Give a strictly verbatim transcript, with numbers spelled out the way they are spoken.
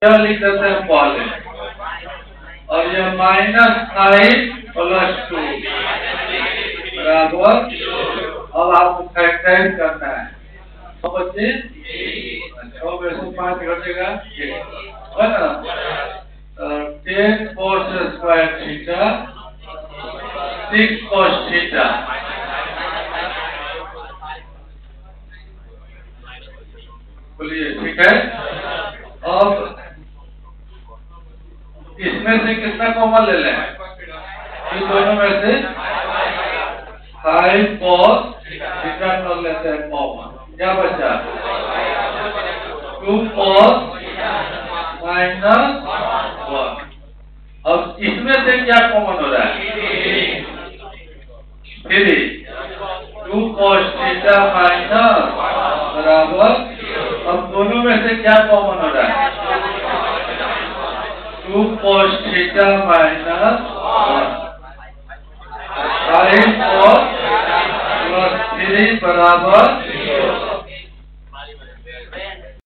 यह लिख देते हैं पहले, और ये माइनस फाइव प्लस टू बराबर, अब आपको फैक्टराइज करना है। तो बच्चे छह में से पाँच घटेगा है ना, ten cos square theta six cos theta, बोलिए ठीक है। अब इसमें से कितना कॉमन ले लें, इन दोनों में से फाइव कोस थीटा कर लेते हैं कॉमन, क्या बचा टू कोस माइनस वन। अब इसमें से क्या कॉमन हो रहा है, three, two cos theta minus बराबर, अब दोनों में से क्या कॉमन हो रहा है, two cos theta minus one, five cos plus three बराबर